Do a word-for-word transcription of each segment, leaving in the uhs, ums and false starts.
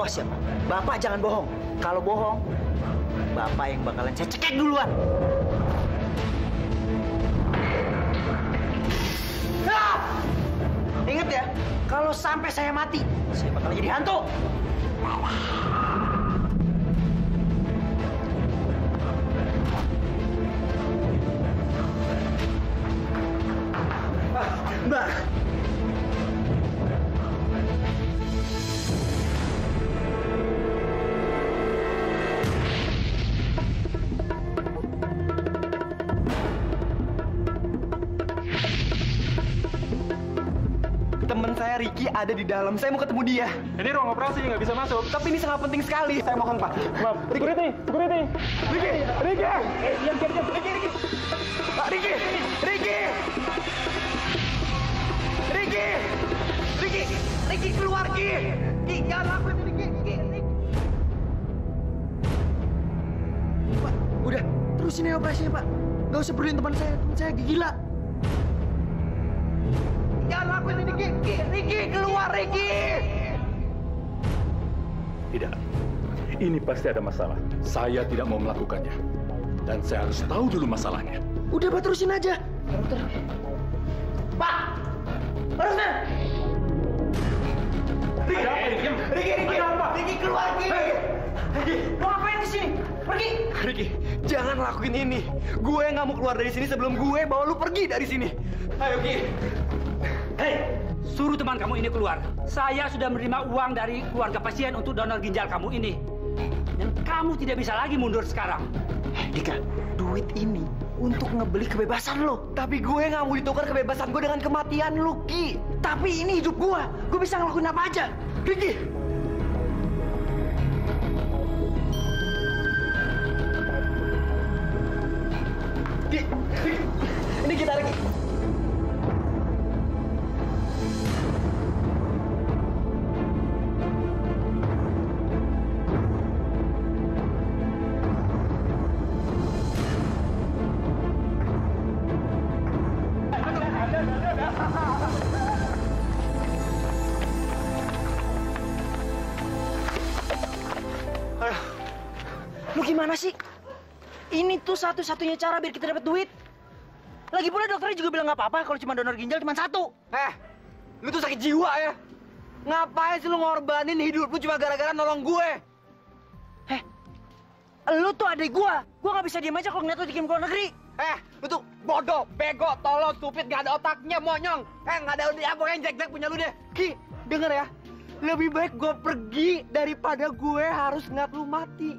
Awas ya, Pak. Bapak jangan bohong. Kalau bohong, Bapak yang bakalan saya cekek duluan. Ah! Ingat ya, kalau sampai saya mati, saya bakal jadi hantu. Mbak. Temen saya Ricky ada di dalam. Saya mau ketemu dia. Ini ruang operasi, nggak bisa masuk. Tapi ini sangat penting sekali. Saya mohon, Pak. Maaf, security, security. Ricky, Ricky. Eh, diam, diam, diam. Ricky, Ricky. Pak, Ricky, Ricky. Ricky, Ricky, Ricky keluar, Ricky. Ricky, jangan lakuin Ricky, Ricky, Ricky. Pak, udah. Terusin aja operasinya, Pak. Gak usah peduliin teman saya. Teman saya gila. Jangan lakuin ini, Ricky. Ricky, keluar, Ricky. Tidak. Ini pasti ada masalah. Saya tidak mau melakukannya. Dan saya harus tahu dulu masalahnya. Udah, Pak, terusin aja. Dokter. Pak! Harusnya! Ricky! Ada apa, Ricky? Ricky, Ricky! Ricky, keluar, Ricky! Ricky, mau ngapain di sini? Pergi! Ricky, jangan lakuin ini. Gue nggak mau keluar dari sini sebelum gue bawa lu pergi dari sini. Ayo, Ricky. Hei, suruh teman kamu ini keluar. Saya sudah menerima uang dari keluarga pasien untuk donor ginjal kamu ini. Dan kamu tidak bisa lagi mundur sekarang. Eh, Dika, duit ini untuk ngebeli kebebasan lo. Tapi gue nggak mau ditukar kebebasan gue dengan kematian lo, Ki. Tapi ini hidup gue. Gue bisa ngelakuin apa aja. Ricky! Ki, Ricky. Ini kita, Ricky. Lu gimana sih? Ini tuh satu-satunya cara biar kita dapat duit. Lagi pula dokternya juga bilang nggak apa-apa kalau cuma donor ginjal cuma satu. Eh, lu tuh sakit jiwa ya? Ngapain sih lu ngorbanin hidup lu cuma gara-gara nolong gue? Eh, lu tuh adik gua. Gua nggak bisa diem aja kalau ngeliat lu dikirim ke luar negeri. Eh, lu tuh bodoh, bego, tolol, stupid, gak ada otaknya, monyong. Eh, nggak ada apa yang jelek-jelek punya lu deh. Ki, denger ya. Lebih baik gue pergi daripada gue harus ngeliat lu mati.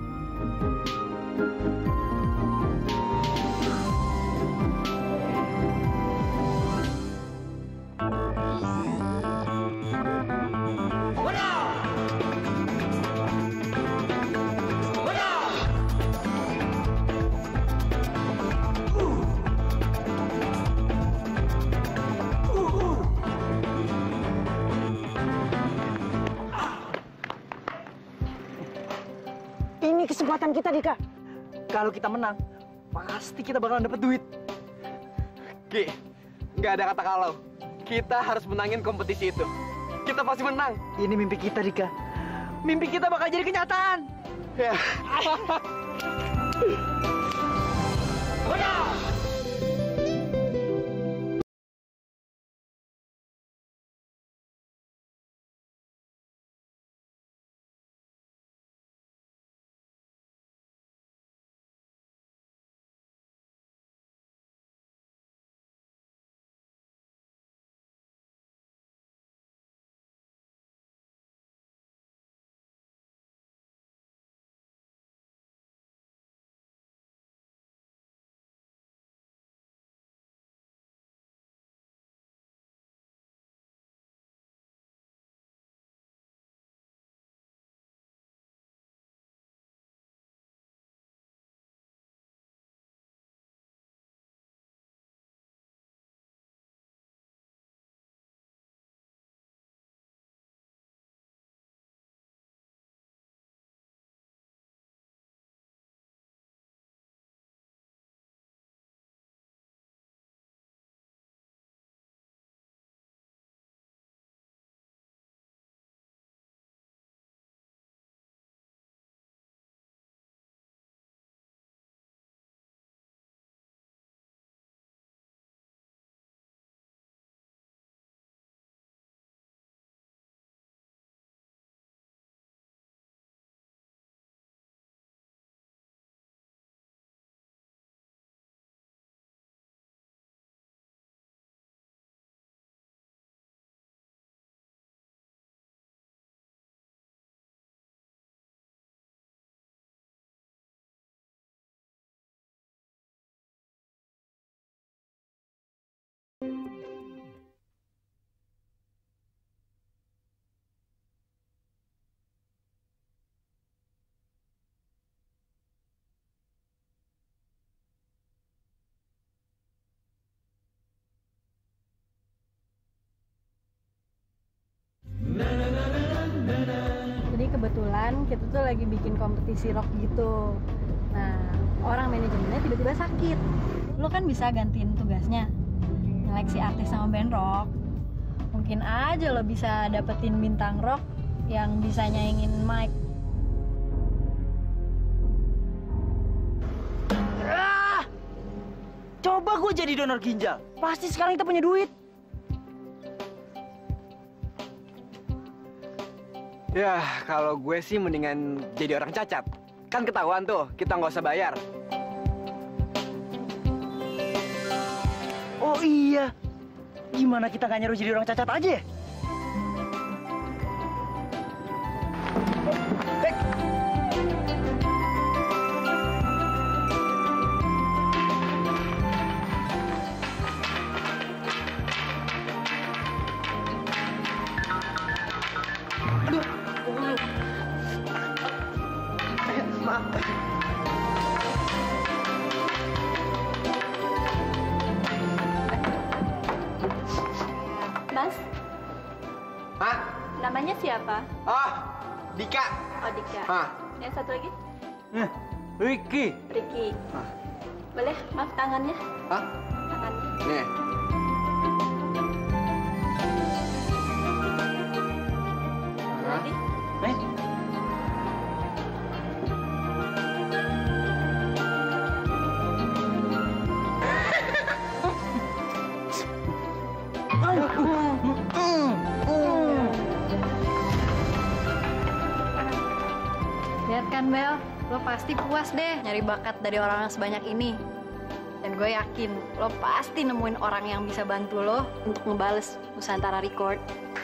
Ini kesempatan kita, Dika. Kalau kita menang, pasti kita bakalan dapat duit. Ki, nggak ada kata kalau. Kita harus menangin kompetisi itu. Kita pasti menang. Ini mimpi kita, Dika. Mimpi kita bakal jadi kenyataan. Ya. kebetulan kita tuh lagi bikin kompetisi rock gitu. Nah, orang manajemennya tiba-tiba sakit. Lo kan bisa gantiin tugasnya, nyeleksi artis sama band rock. Mungkin aja lo bisa dapetin bintang rock yang bisa nyaingin Mike. Ah! Coba gue jadi donor ginjal, pasti sekarang kita punya duit. Ya, kalau gue sih mendingan jadi orang cacat. Kan ketahuan tuh, kita nggak usah bayar. Oh iya, gimana kita nggak nyuruh jadi orang cacat aja ya? Eh. Aduh. Eh, maaf. Mas, Hah? namanya siapa? Oh, Dika. Oh, Dika. Hah? Yang satu lagi? Eh, Ricky. Ricky. Hah? Boleh, maaf tangannya? Hah? Tangannya. Nih. Lagi? Eh, Lihat kan, Bel, lo pasti puas deh nyari bakat dari orang sebanyak ini. Dan gue yakin lo pasti nemuin orang yang bisa bantu lo untuk ngebales Nusantara Record.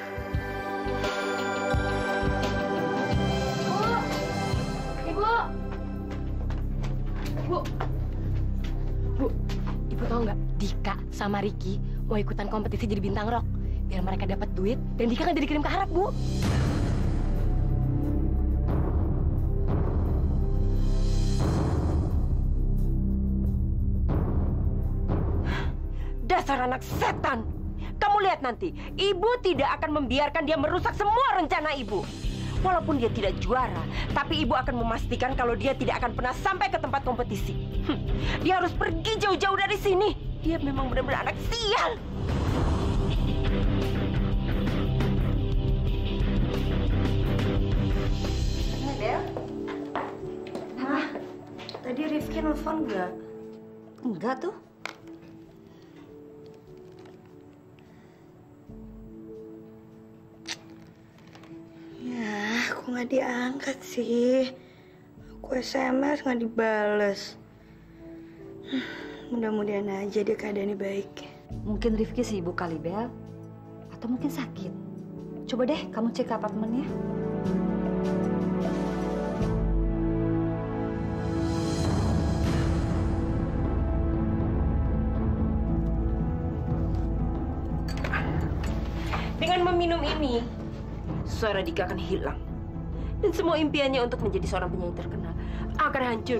Ibu! Ibu! Bu, Ibu tahu nggak? Dika sama Ricky mau ikutan kompetisi jadi bintang rock. Biar mereka dapat duit dan Dika nggak jadi kirim ke Arab, Bu. Dasar anak setan! Kamu lihat nanti, ibu tidak akan membiarkan dia merusak semua rencana ibu. Walaupun dia tidak juara, tapi ibu akan memastikan kalau dia tidak akan pernah sampai ke tempat kompetisi. Hm, dia harus pergi jauh-jauh dari sini. Dia memang benar-benar anak sial. Bel? Apa? Tadi Rifki nelfon nggak? Enggak tuh. Ya, kok nggak diangkat sih? Aku S M S nggak dibales. Mudah-mudahan aja dia keadaannya baik. Mungkin Rifki sibuk kali, Bel. Atau mungkin sakit. Coba deh kamu cek ke apartemennya. Dengan meminum ini, suara Dika akan hilang. Dan semua impiannya untuk menjadi seorang penyanyi terkenal akan hancur.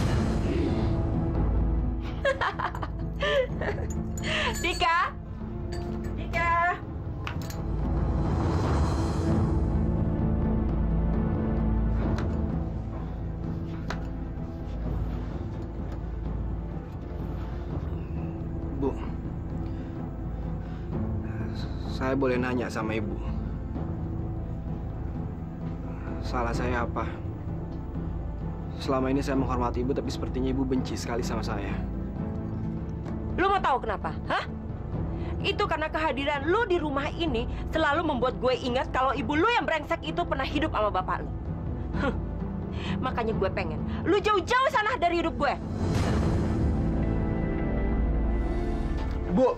Dika? Dika? Bu, saya boleh nanya sama ibu? Salah saya apa? Selama ini saya menghormati ibu, tapi sepertinya ibu benci sekali sama saya. Lu mau tahu kenapa? Hah? Itu karena kehadiran lu di rumah ini selalu membuat gue ingat kalau ibu lu yang brengsek itu pernah hidup sama bapak lu. Huh. Makanya gue pengen lu jauh-jauh sana dari hidup gue. Bu,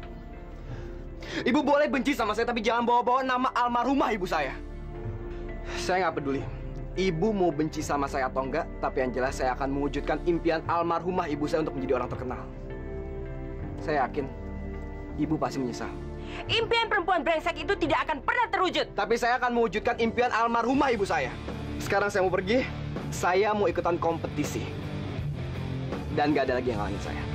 ibu boleh benci sama saya, tapi jangan bawa-bawa nama almarhumah ibu saya. Saya nggak peduli. Ibu mau benci sama saya atau enggak, tapi yang jelas saya akan mewujudkan impian almarhumah ibu saya untuk menjadi orang terkenal. Saya yakin ibu pasti menyesal. Impian perempuan brengsek itu tidak akan pernah terwujud. Tapi saya akan mewujudkan impian almarhumah ibu saya. Sekarang saya mau pergi. Saya mau ikutan kompetisi. Dan nggak ada lagi yang ngalangin saya.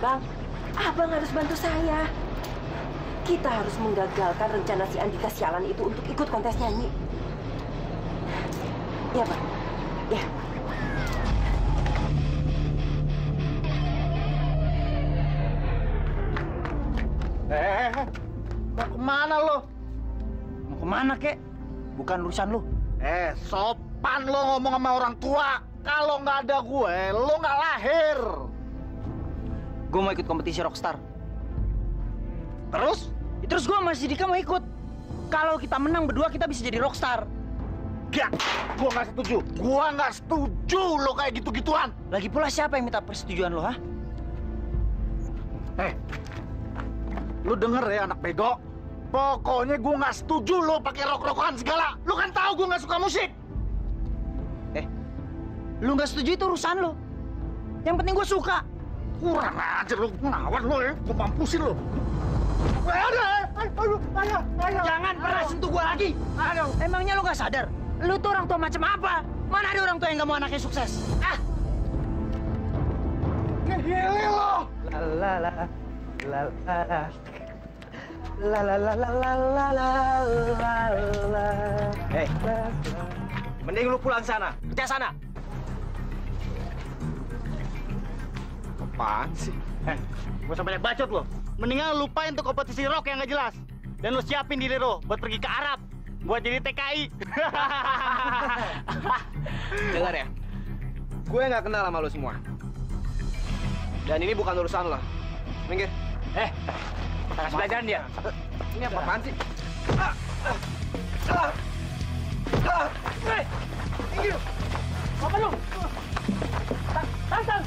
Bang. Abang harus bantu saya. Kita harus menggagalkan rencana si Andika sialan itu untuk ikut kontes nyanyi. Iya, Bang. Ya. Eh, mau kemana lo? Mau kemana, kek? Bukan urusan lo. Eh, sopan lo ngomong sama orang tua. Kalau nggak ada gue, lo nggak lahir. Gue mau ikut kompetisi Rockstar. Terus? Ya, terus gue sama si Dika mau ikut. Kalau kita menang berdua, kita bisa jadi Rockstar. Gak, gue nggak setuju. Gue nggak setuju lo kayak gitu-gituan. Lagi pula siapa yang minta persetujuan lo, ha? Eh, lu denger ya anak bego. Pokoknya gue nggak setuju lo pakai rok-rokan segala. Lu kan tahu gue nggak suka musik. Eh, lu nggak setuju itu urusan lo. Yang penting gue suka. Kurang ajar lu, ngawat lo ya. Gue mampusin lo. Aduh, aduh, ayo, ayo. Jangan pernah sentuh gue lagi. Aduh. Emangnya lu nggak sadar? Lu tuh orang tua macam apa? Mana ada orang tua yang nggak mau anaknya sukses? Ah! Gile lo. La la la la la la. La la la la la la la la. Hei, mending lu pulang sana, kerja sana. Apaan sih? Eh, gak usah banyak bacot lo. Mendingan lu lupain tuh kompetisi rock yang gak jelas. Dan lu siapin diri lo buat pergi ke Arab. Buat jadi T K I. Dengar ya, gue nggak kenal sama lo semua. Dan ini bukan urusan lo. Minggir. Eh, kasih pelajaran dia. Ini apa-apaan sih? Hei, minggir. Apa lu? Tantang.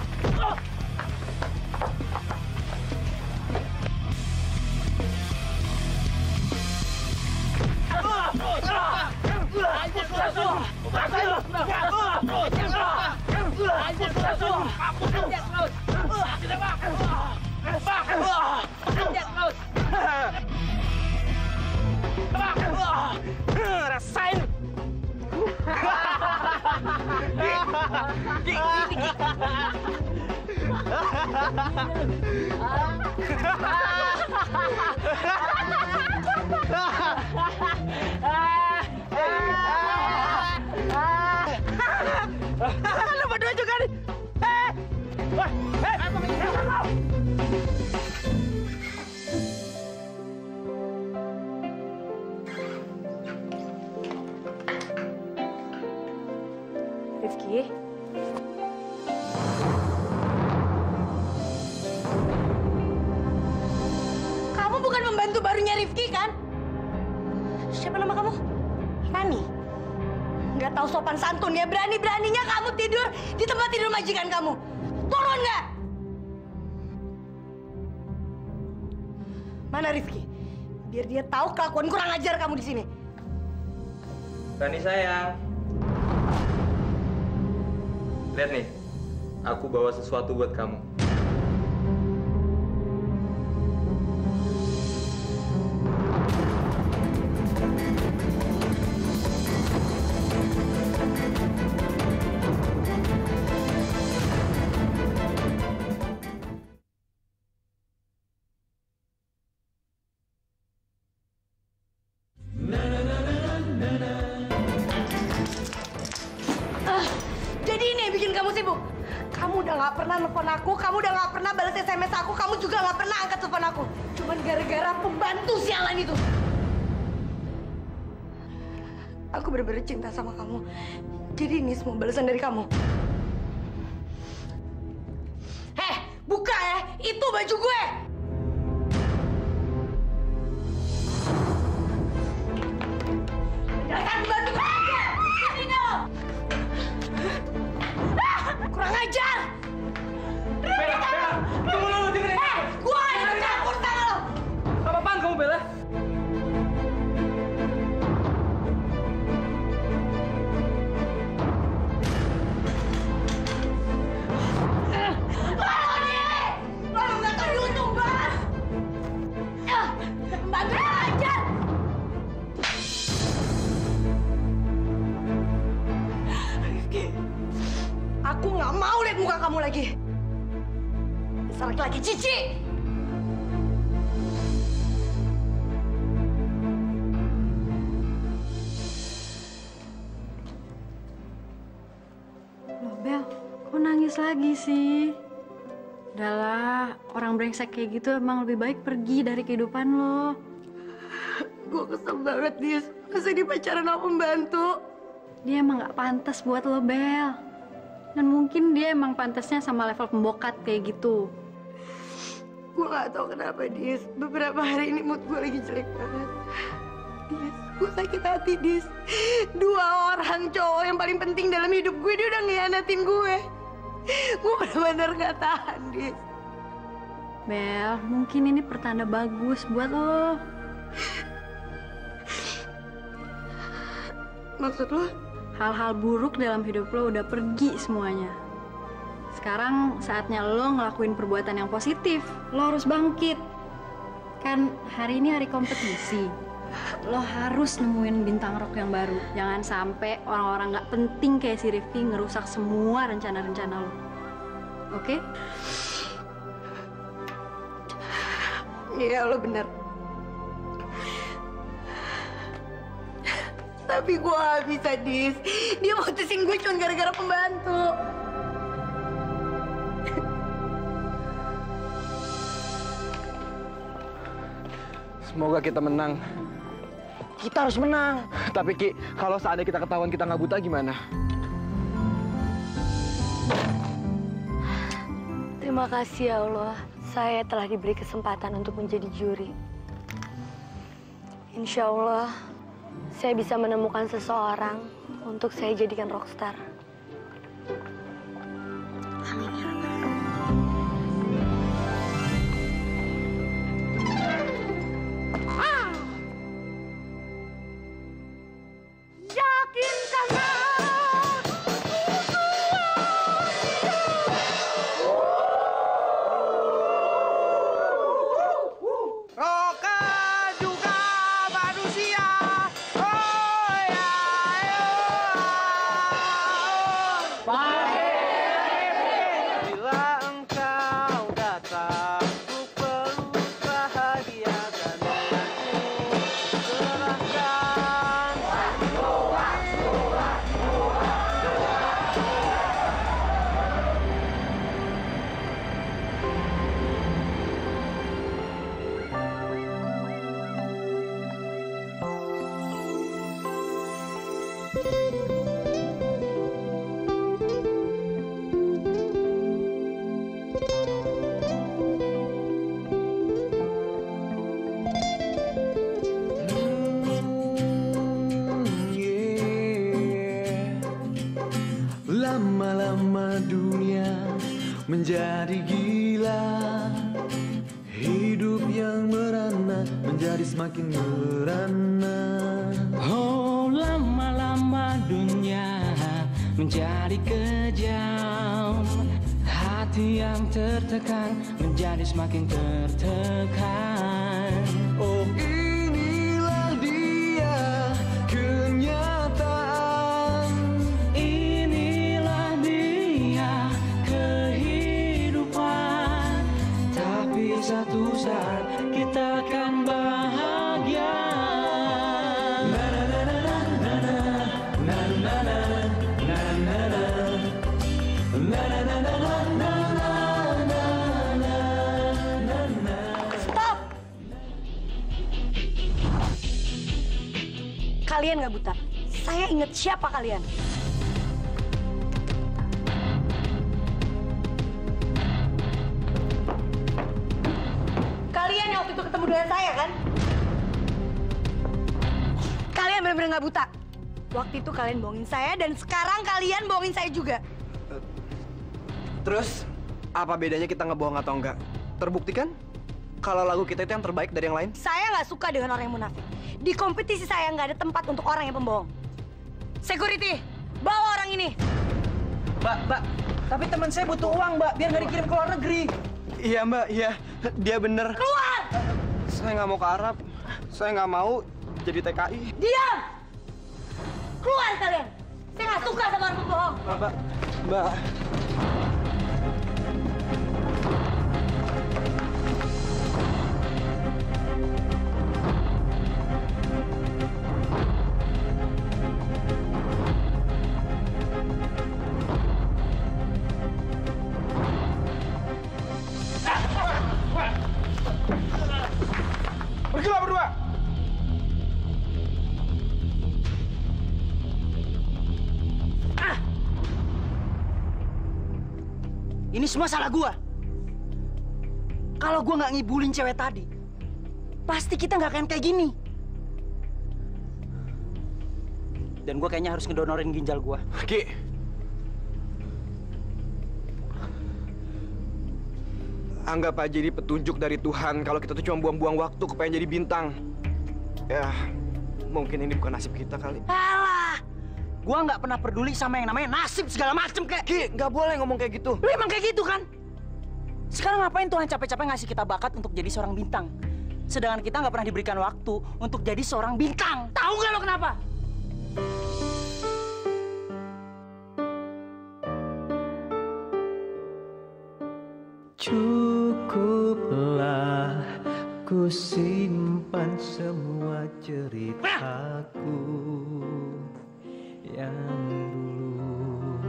Rasain. Lu berdua juga nih. Eh, wah, eh, Rifki. Kamu bukan pembantu barunya Rifki, kan? Siapa nama kamu? Rani. Nggak tahu sopan santun ya, berani-beraninya kamu tidur di tempat tidur majikan kamu. Turun nggak? Mana Rifki? Biar dia tahu kelakuan kurang ajar kamu di sini. Rani sayang. Lihat nih, aku bawa sesuatu buat kamu. Nggak pernah nelfon aku, kamu udah nggak pernah balas S M S aku, kamu juga nggak pernah angkat telepon aku. Cuman gara-gara pembantu sialan itu. Aku bener-bener cinta sama kamu. Jadi ini semua balasan dari kamu. Heh, buka ya, itu baju gue. Jangan bantu gue aja. Ini dong. Kurang ajar. Bella, Bella, tunggu dulu, dengerin. Eh, gua yang campur tangan lo. Apa-apaan kamu, Bella? Lalu nih, lalu nggak tahu diuntung banget. Pembantu aja. Rifki, aku nggak mau lihat muka kamu lagi. Dasar laki-laki cici! Loh, Bel, kok nangis lagi sih? Udahlah, orang brengsek kayak gitu emang lebih baik pergi dari kehidupan lo. Gue kesel banget, Dis. Masa dia pacaran sama pembantu? Dia emang gak pantas buat lo, Bel. Dan mungkin dia emang pantasnya sama level pembokat kayak gitu. Gue gak tahu kenapa, Dis. Beberapa hari ini mood gue lagi jelek banget. Dis, gue sakit hati, Dis. Dua orang cowok yang paling penting dalam hidup gue, dia udah ngianatin gue. Gue benar-benar gak tahan, Dis. Bel, mungkin ini pertanda bagus buat lo. Maksud lo? Hal-hal buruk dalam hidup lo udah pergi semuanya. Sekarang saatnya lo ngelakuin perbuatan yang positif. Lo harus bangkit. Kan hari ini hari kompetisi. Lo harus nemuin bintang rock yang baru. Jangan sampai orang-orang gak penting kayak si Rifki ngerusak semua rencana-rencana lo. Oke? Iya, lo bener. Tapi gue gak bisa, Dis. Dia mutusin gue cuma gara-gara pembantu. Semoga kita menang. Kita harus menang. Tapi Ki, kalau seandainya kita ketahuan kita nggak buta gimana? Terima kasih ya Allah. Saya telah diberi kesempatan untuk menjadi juri. Insya Allah, saya bisa menemukan seseorang untuk saya jadikan rockstar. Amin ya Rabbal alamin. Yakinkah Roka juga manusia. Oh ya, bila engkau datang, ku perlu bahagia dan aku serahkan. Lama-lama dunia menjadi gila, hidup yang merana menjadi semakin merana. Oh, lama-lama dunia menjadi kejam, hati yang tertekan menjadi semakin tertekan. Oh, inilah dia kenyataan. Inilah dia kehidupan. Tapi satu saat kita akan bahagia. Na na na na na na na na na na na na. Na na na na na na na na na na. Stop! Kalian nggak buta. Saya ingat siapa kalian. Kalian yang waktu itu ketemu dengan saya, kan? Kalian benar-benar nggak buta. Waktu itu kalian bohongin saya, dan sekarang kalian bohongin saya juga. Terus, apa bedanya kita ngebohong atau enggak? Terbukti kan? Kalau lagu kita itu yang terbaik dari yang lain? Saya nggak suka dengan orang yang munafik. Di kompetisi saya nggak ada tempat untuk orang yang pembohong. Security, bawa orang ini. Mbak, mbak, tapi teman saya butuh uang, mbak, biar nggak dikirim ke luar negeri. Iya mbak, iya. Dia bener. Keluar! Saya nggak mau ke Arab. Saya nggak mau jadi T K I. Diam! Keluar kalian! Saya nggak suka sama orang pembohong. Mbak, mbak. Ini semua salah gua. Kalau gua nggak ngibulin cewek tadi, pasti kita nggak akan kayak gini. Dan gua kayaknya harus ngedonorin ginjal gua. Ki. Anggap aja ini petunjuk dari Tuhan kalau kita tuh cuma buang-buang waktu kepengen jadi bintang. Ya, mungkin ini bukan nasib kita kali. Alah, gua nggak pernah peduli sama yang namanya nasib segala macem kayak. Ki, nggak boleh ngomong kayak gitu. Lu emang kayak gitu kan? Sekarang ngapain Tuhan capek-capek ngasih kita bakat untuk jadi seorang bintang? Sedangkan kita nggak pernah diberikan waktu untuk jadi seorang bintang. Tahu nggak lo kenapa? Cukuplah ku simpan semua ceritaku yang dulu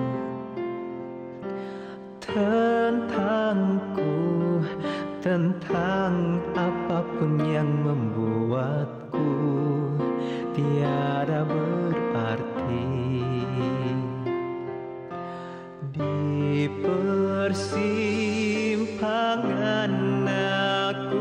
tentangku, tentang apapun yang membuatku tiada berarti di persimpangan aku.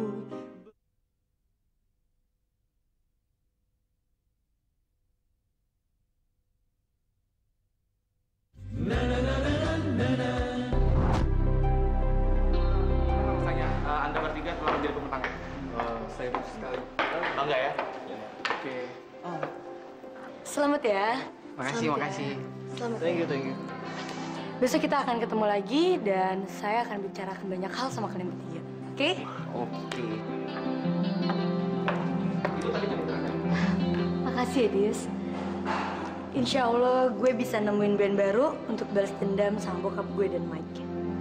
Saya, uh, Anda bertiga telah menjadi pemenang. Uh, saya sekali bangga ya. Oke. Oh. Selamat ya. Makasih, Selamat makasih. Ya. Selamat. Thank you, thank you. Besok kita akan ketemu lagi dan saya akan bicarakan banyak hal sama kalian bertiga. Oke? Okay? Oke. Makasih ya, Dius. Insya Allah gue bisa nemuin band baru untuk balas dendam sama bokap gue dan Mike.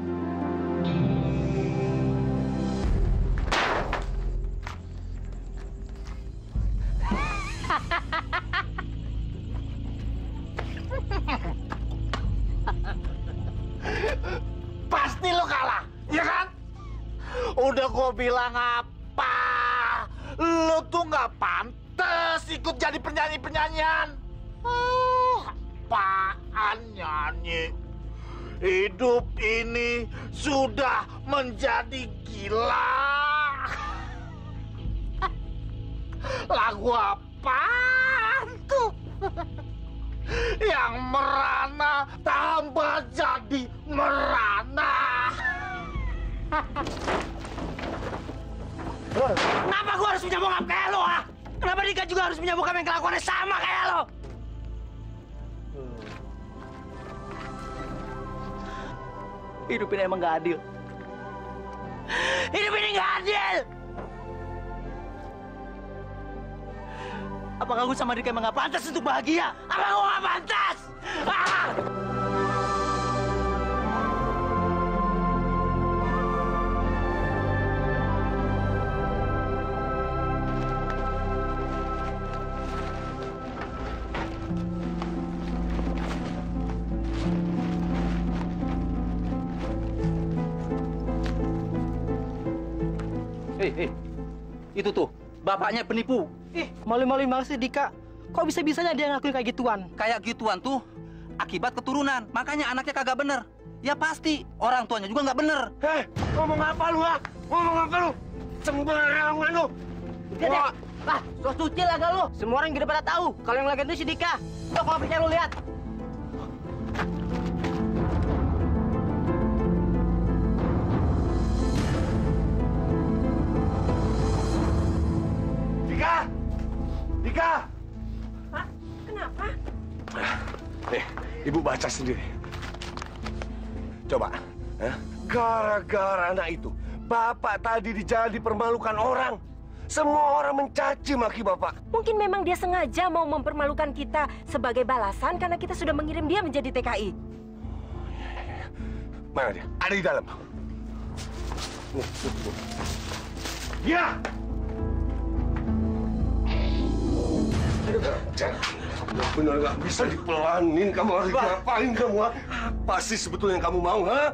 Pasti lo kalah, ya kan? Udah gue bilang apa? Lo tuh nggak pantas ikut jadi penyanyi-penyanyian. Oh, apaan nyanyi? Hidup ini sudah menjadi gila. Lagu apaan tuh? Yang merana tambah jadi merana. Kenapa gua harus punya bokap kayak lo, ah? Kenapa Dika juga harus punya bokap yang kelakuannya sama kayak lo? Hidup ini emang gak adil. Hidup ini gak adil. Apakah gue sama Dika emang gak pantas untuk bahagia? Apa gue gak pantas? Ah! Hei, hei, itu tuh bapaknya penipu. Ih, malu-maluin banget sih Dika. Kok bisa-bisanya dia ngakuin kayak gituan? Kayak gituan tuh akibat keturunan. Makanya anaknya kagak bener. Ya pasti orang tuanya juga nggak bener. Hei, ngomong apa lu, ha? Ngomong apa lu? Sembarangan lu. Wah, lah, so suci lah gak lu? Semua orang udah pada tahu kalau yang lagi itu si Dika. Tuh, kalau percaya lu lihat. Dika! Dika! Pak, kenapa? Nih, Ibu baca sendiri. Coba, eh? Gara-gara anak itu, Bapak tadi di jalan dipermalukan orang. Semua orang mencaci maki Bapak. Mungkin memang dia sengaja mau mempermalukan kita sebagai balasan karena kita sudah mengirim dia menjadi T K I. Mana dia? Ada di dalam. Ya! Benar nggak bisa dipelanin. Kamu harus ngapain kamu, ha? Apa sih sebetulnya yang kamu mau, ha?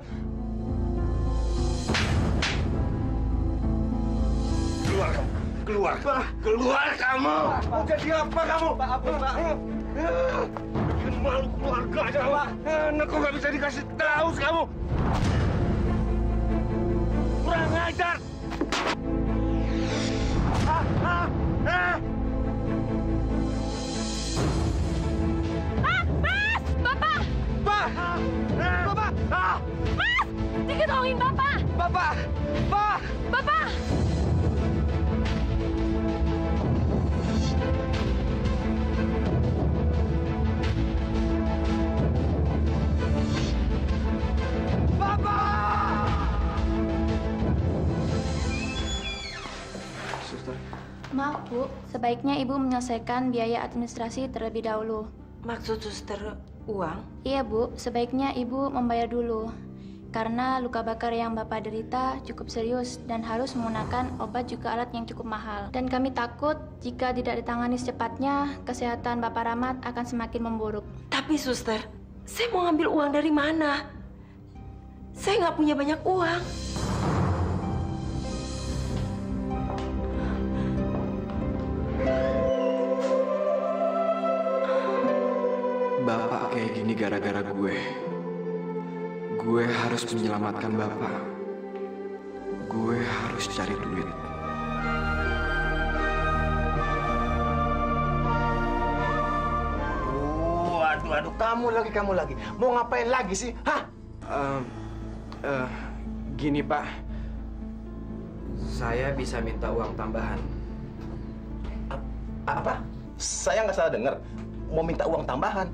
Keluar kamu. Keluar. Keluar kamu. Mau jadi apa kamu? Pak, apa, Pak? Bikin malu keluarga aja, Pak. Anak kok nggak bisa dikasih tahu kamu. ajar! Ah, ah, ah! Ah, Mas! Bapak! Pak! Bapak! Ah! Mas! Tinggal tolongin Bapak! Bapak! Pak! Bapak! Maaf Bu, sebaiknya Ibu menyelesaikan biaya administrasi terlebih dahulu. Maksud suster uang? Iya Bu, sebaiknya Ibu membayar dulu. Karena luka bakar yang Bapak derita cukup serius dan harus menggunakan obat juga alat yang cukup mahal. Dan kami takut jika tidak ditangani secepatnya, kesehatan Bapak Rahmat akan semakin memburuk. Tapi suster, saya mau ngambil uang dari mana? Saya nggak punya banyak uang. Bapak kayak gini gara-gara gue. Gue harus menyelamatkan Bapak. Gue harus cari duit. Oh, aduh, aduh, kamu lagi, kamu lagi. Mau ngapain lagi sih? Hah? Uh, uh, gini Pak, saya bisa minta uang tambahan. Apa? Saya nggak salah dengar. Mau minta uang tambahan?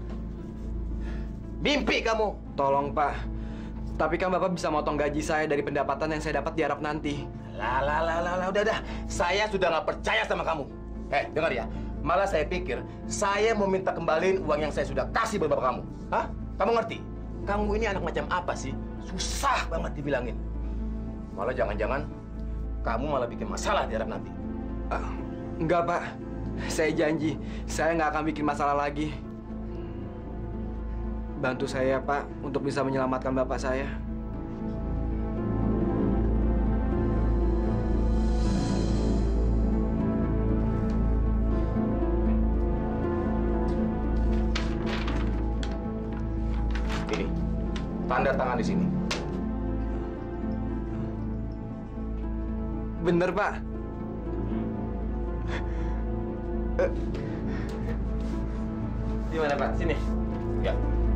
Mimpi kamu. Tolong Pak, tapi kan Bapak bisa motong gaji saya dari pendapatan yang saya dapat di Arab nanti. Lah, lah, lah, lah, lah, udah, dah. Saya sudah nggak percaya sama kamu. Eh, dengar ya. Malah saya pikir saya mau minta kembaliin uang yang saya sudah kasih buat bapak kamu. Hah? Kamu ngerti? Kamu ini anak macam apa sih? Susah banget dibilangin. Malah jangan-jangan kamu malah bikin masalah di Arab nanti. Uh, enggak Pak, saya janji saya nggak akan bikin masalah lagi. Bantu saya Pak untuk bisa menyelamatkan bapak saya. Ini, tanda tangan di sini. Bener Pak. Uh, Gimana Pak? Sini. Ya.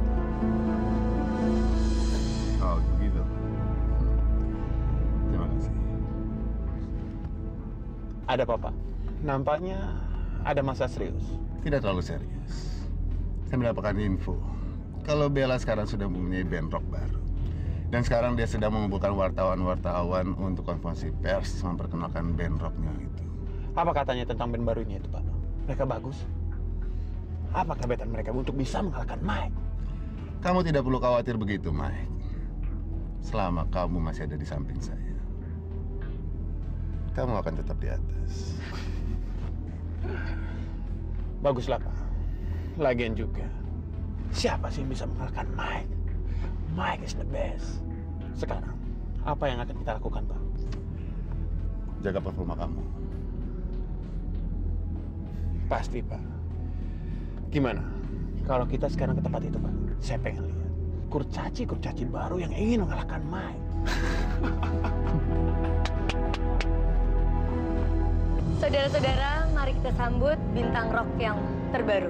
Oh, begitu. Terima kasih. Ada apa, Pak? Nampaknya ada masalah serius. Tidak terlalu serius. Saya mendapatkan info kalau Bella sekarang sudah mempunyai band rock baru. Dan sekarang dia sedang mengumpulkan wartawan-wartawan untuk konferensi pers memperkenalkan band rocknya itu. Apa katanya tentang band baru ini itu, Pak? Mereka bagus. Apa kebetulan mereka untuk bisa mengalahkan Mike? Kamu tidak perlu khawatir begitu, Mike. Selama kamu masih ada di samping saya, kamu akan tetap di atas. Baguslah, Pak. Lagian juga, siapa sih yang bisa mengalahkan Mike? Mike is the best. Sekarang, apa yang akan kita lakukan, Pak? Jaga performa kamu. Pasti, Pak. Gimana kalau kita sekarang ke tempat itu, Pak? Saya pengen lihat kurcaci-kurcaci baru yang ingin mengalahkan Mike. Saudara-saudara, mari kita sambut bintang rock yang terbaru.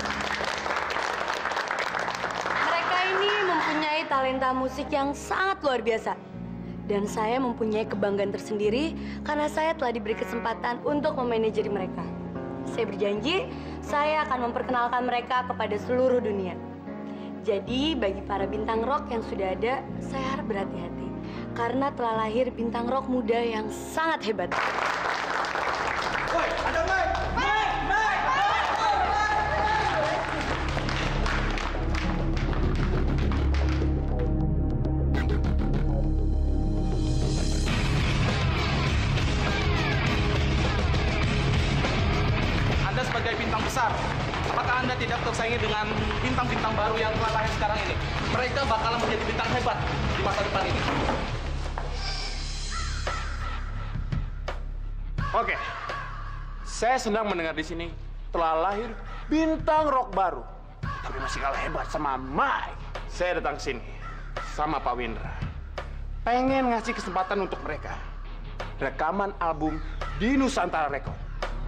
Mereka ini mempunyai talenta musik yang sangat luar biasa. Dan saya mempunyai kebanggaan tersendiri karena saya telah diberi kesempatan untuk memanajeri mereka. Saya berjanji, saya akan memperkenalkan mereka kepada seluruh dunia. Jadi, bagi para bintang rock yang sudah ada, saya harap berhati-hati. Karena telah lahir bintang rock muda yang sangat hebat. Woi, ada Mike! Mike! Mike! Anda sebagai bintang besar, apakah Anda tidak tersaingi dengan bintang-bintang baru yang telah lahir sekarang ini? Mereka bakalan menjadi bintang hebat di masa depan ini. Oke, saya senang mendengar di sini telah lahir bintang rock baru, tapi masih kalah hebat sama Mike. Saya datang ke sini sama Pak Windra, pengen ngasih kesempatan untuk mereka rekaman album di Nusantara Record.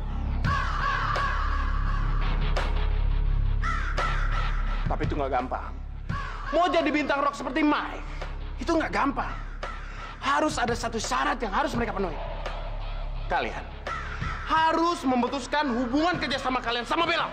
Tapi itu nggak gampang. Mau jadi bintang rock seperti Mike, itu nggak gampang. Harus ada satu syarat yang harus mereka penuhi. Kalian harus memutuskan hubungan kerjasama kalian sama Bella.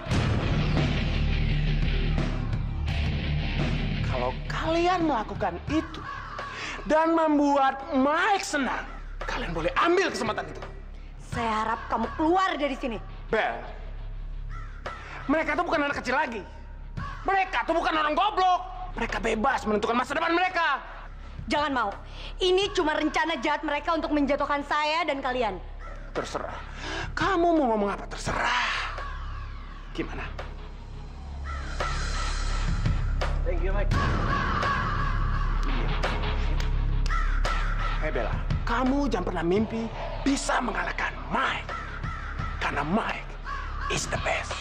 Kalau kalian melakukan itu dan membuat Mike senang, kalian boleh ambil kesempatan itu. Saya harap kamu keluar dari sini. Bel, mereka tuh bukan anak kecil lagi. Mereka tuh bukan orang goblok. Mereka bebas menentukan masa depan mereka. Jangan mau. Ini cuma rencana jahat mereka untuk menjatuhkan saya dan kalian. Terserah. Kamu mau ngomong apa? Terserah. Gimana? Thank you, Mike. Hei Bella, kamu jangan pernah mimpi bisa mengalahkan Mike. Karena Mike is the best.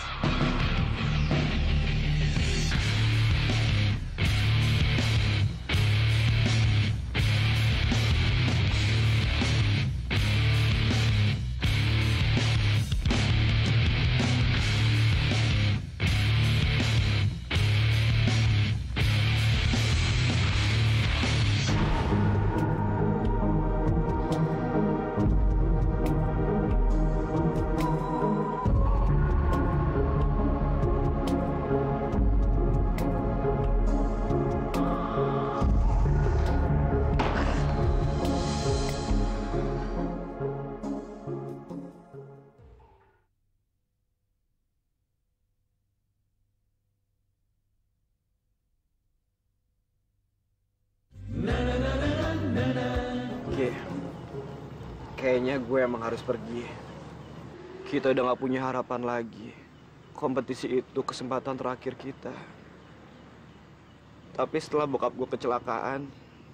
Kayaknya gue emang harus pergi. Kita udah gak punya harapan lagi. Kompetisi itu kesempatan terakhir kita. Tapi setelah bokap gue kecelakaan,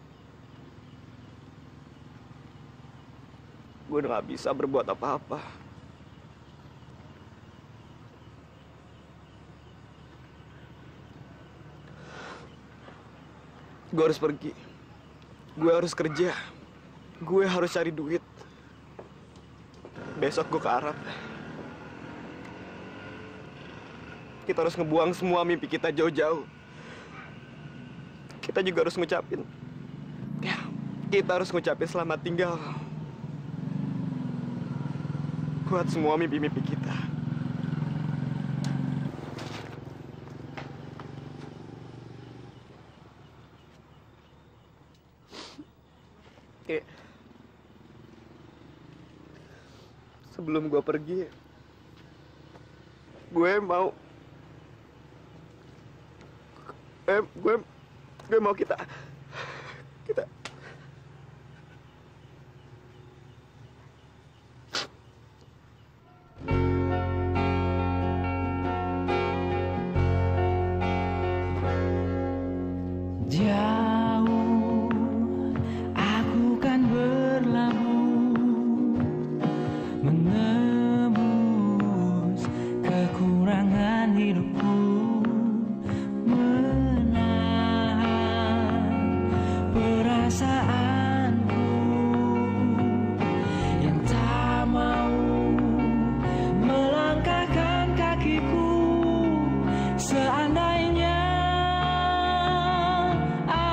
gue udah gak bisa berbuat apa-apa. Gue harus pergi. Gue harus kerja. Gue harus cari duit. Besok gue ke Arab. Kita harus ngebuang semua mimpi kita jauh-jauh. Kita juga harus ngucapin. Ya, kita harus ngucapin selamat tinggal buat semua mimpi-mimpi kita. Oke. Sebelum gue pergi, gue mau, eh, gue, gue mau kita, kita. Jauh, aku kan berlabuh, menembus kekurangan hidupku, menahan perasaanku yang tak mau melangkahkan kakiku. Seandainya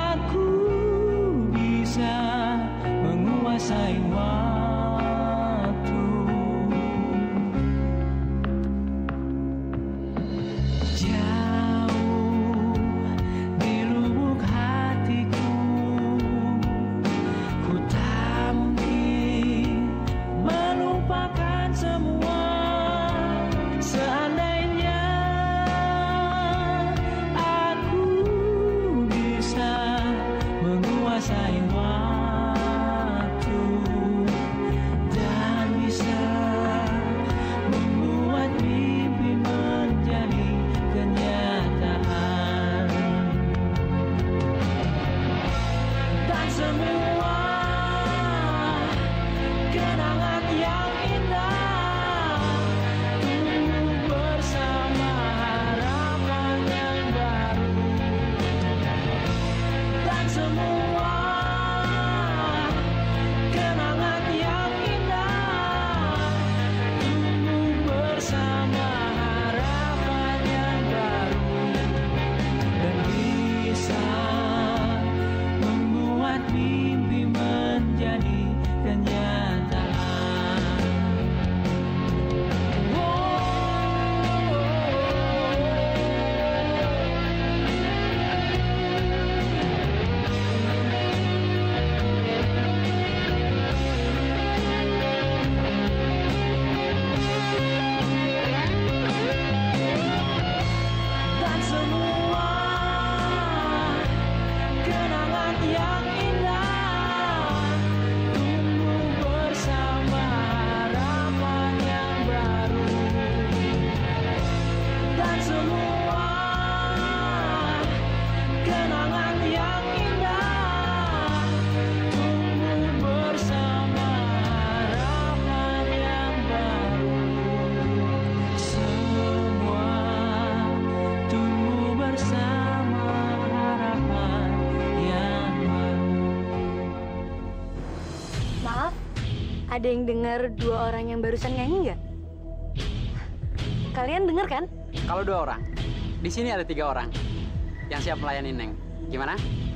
Ada yang dengar dua orang yang barusan nyanyi nggak? Kalian dengar kan? Kalau dua orang, di sini ada tiga orang yang siap melayani Neng. Gimana?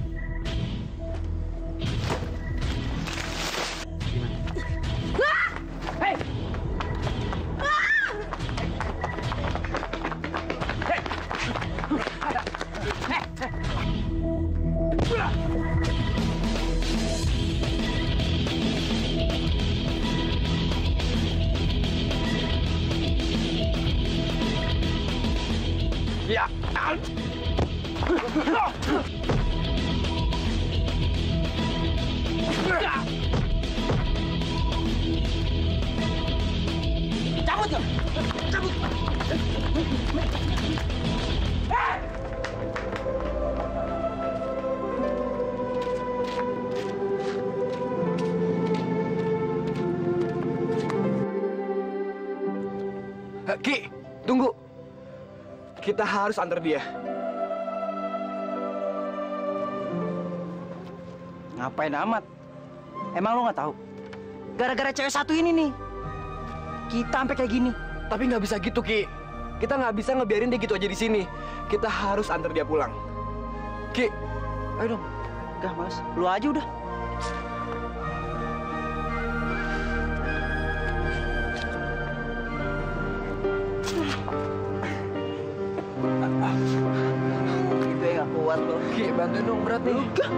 Wah! Hei! Ya. Cabut ya? Cabut. Ki, tunggu. Kita harus antar dia. Ngapain amat? Emang lo nggak tahu? Gara-gara cewek satu ini nih, kita sampai kayak gini. Tapi nggak bisa gitu, Ki. Kita nggak bisa ngebiarin dia gitu aja di sini. Kita harus antar dia pulang. Ki, ayo dong. Gak, Mas. Lu aja udah. Itu yang gak kuat lo. Ki, bantuin dong, berat nih. Gak.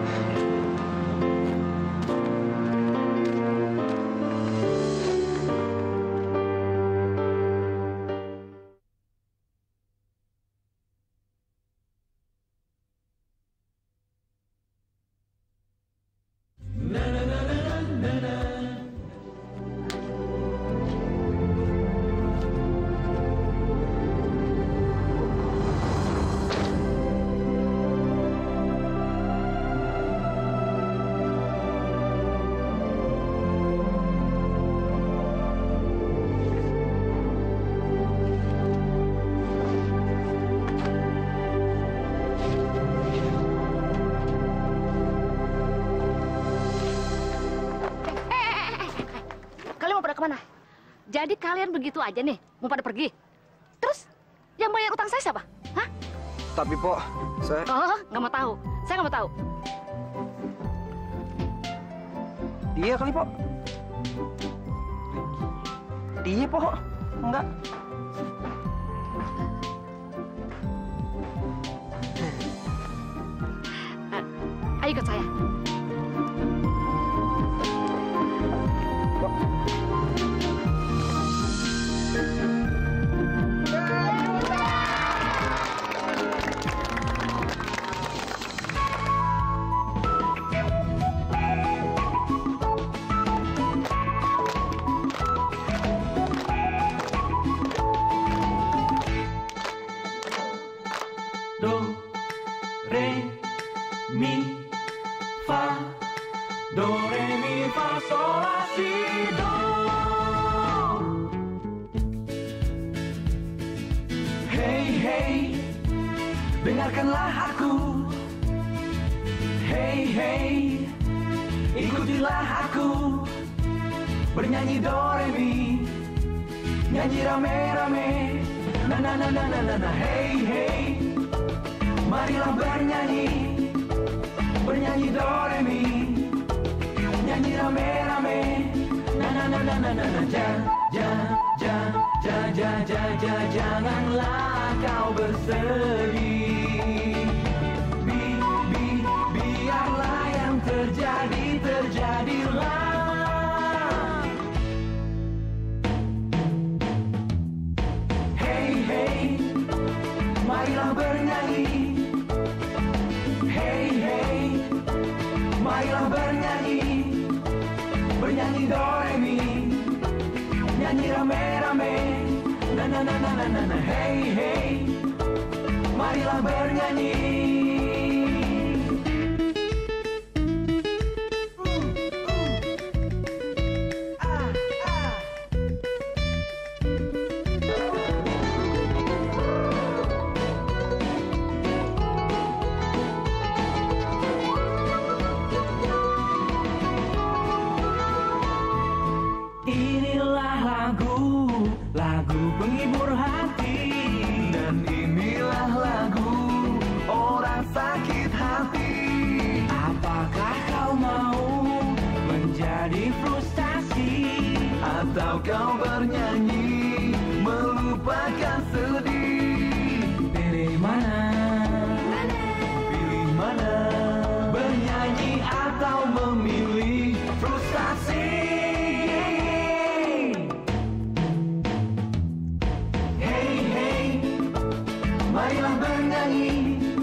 Kemana? Jadi kalian begitu aja nih, mau pada pergi? Terus yang bayar utang saya siapa? Hah? Tapi, Po, saya... Oh, nggak mau tahu. Saya nggak mau tahu. Dia kali, Po. Dia, Po. Enggak. Ayo ikut saya. Do, re, mi, fa. Do, re, mi, fa, sol, la, si, do. Hey, hey, dengarkanlah aku. Hey, hey, ikutilah aku. Bernyanyi do, re, mi. Nyanyi rame-rame. Na, na, na, na, na, na, na. Hey, hey. Marilah bernyanyi, bernyanyi do re mi, nyanyi rame-rame, na na na na na na na. Ja ja ja ja ja ja ja janganlah kau bersedih. Bi bi biarlah yang terjadi terjadilah. Hey hey, marilah bernyanyi. Marilah bernyanyi, bernyanyi do re mi, nyanyi rame-rame, na na na na na na na. Hey hey, marilah atau kau bernyanyi melupakan sedih? Pilih mana? Pilih mana? Bernyanyi atau memilih frustasi? Hey hey, marilah bernyanyi.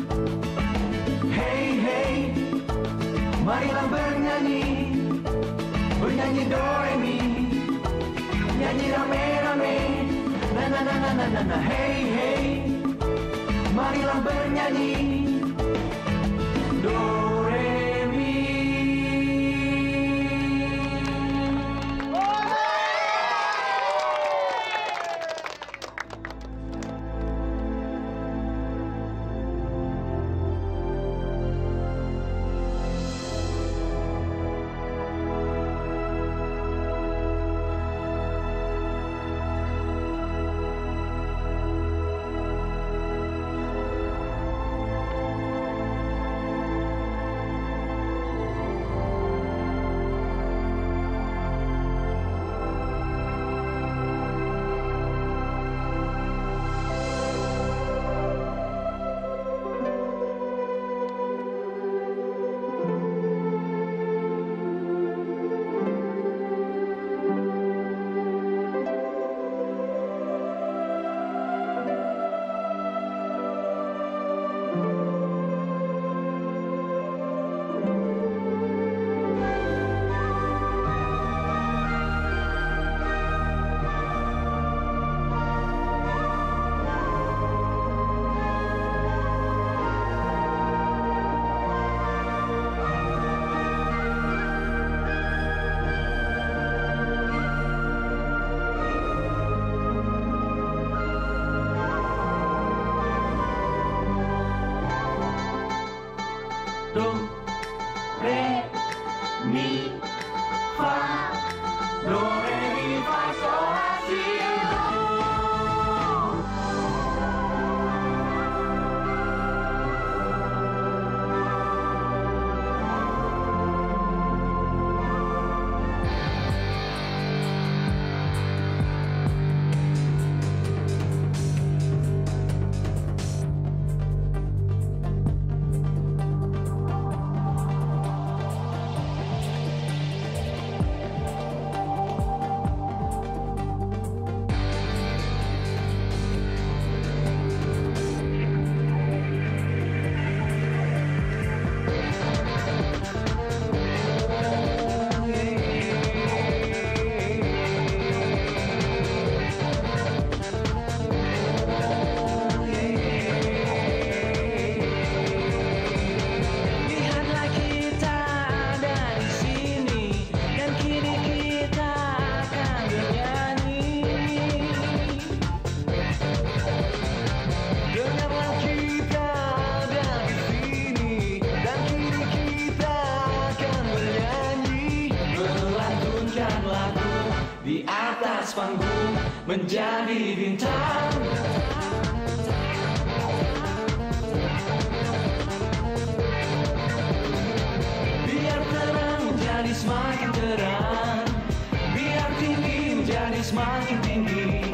Hey hey, marilah bernyanyi. Bernyanyi do re mi, nyanyi rame-rame. Na na na na na na na. Hey hey, marilah bernyanyi. Do re mi. Do, re, mi, fa. Do, re, mi, fa, sol, la, si, do. Di atas panggung menjadi bintang. Biar terang menjadi semakin terang, biar tinggi menjadi semakin tinggi.